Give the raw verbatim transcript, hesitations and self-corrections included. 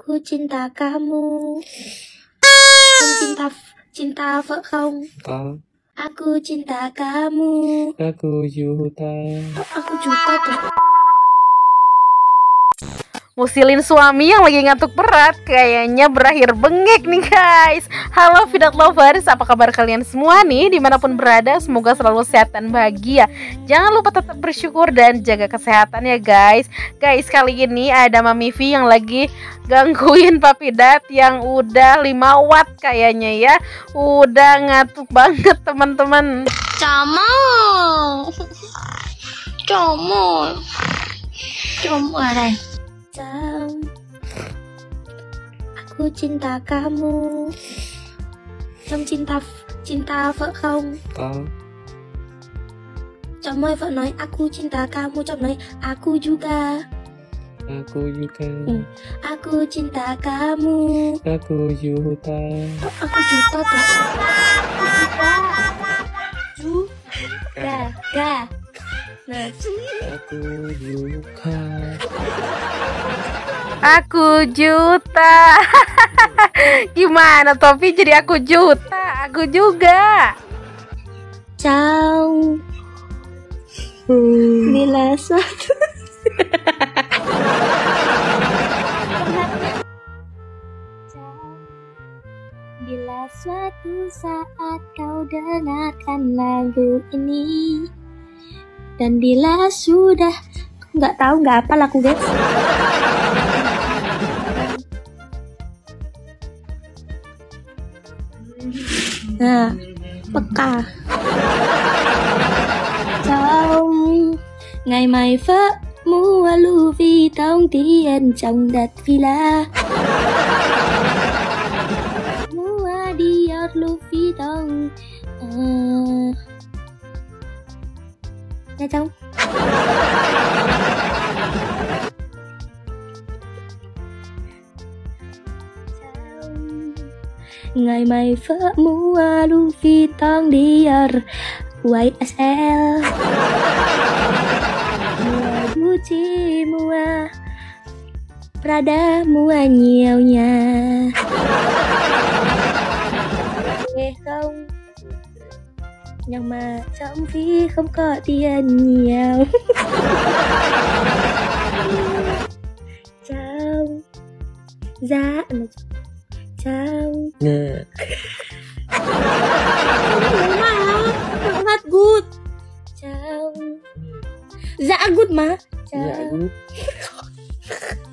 Aku cinta kamu. Không cinta cinta vợ không? Có. Aku cinta kamu. Aku juta. Aku juta tuh. Musilin suami yang lagi ngantuk berat kayaknya berakhir bengek nih guys. Halo Fidat Lovers, apa kabar kalian semua nih dimanapun berada? Semoga selalu sehat dan bahagia. Jangan lupa tetap bersyukur dan jaga kesehatan ya guys. Guys, kali ini ada Mami V yang lagi gangguin Papi Dat yang udah lima watt kayaknya ya. Udah ngantuk banget teman-teman. Comol. Comol. Comol này. Aku cinta kamu. Trong cinta cinta vợ không? Có. Trong ơi vợ nói aku cinta kamu, trong nói aku juga. Aku juga. Ừ. Aku cinta kamu. Aku juta. Aku juta tuh. Juga. Ga. Nah. Aku juga. Aku juta. Gimana Topi jadi aku juta? Aku juga. Ciao. Bila suatu Bila suatu saat kau dengarkan lagu ini, dan bila sudah nggak tahu nggak apa lagu guys. Nah, peka. Trong ngày mày phớt mua Louis tông tiền trong đất villa. Mua Dior Louis tông. Uh... Nghe không? Ngày mày phớt mua Louis Vuitton Dior Y S L, mua Gucci, mua Prada, mua nhiều nhà. Nghe không? Nhưng mà trong ví không có tiền nhiều. Chào. Dạ. Chào. Nè. Mà sangat good. Chào. Dạ good mà. Chào. Dạ good.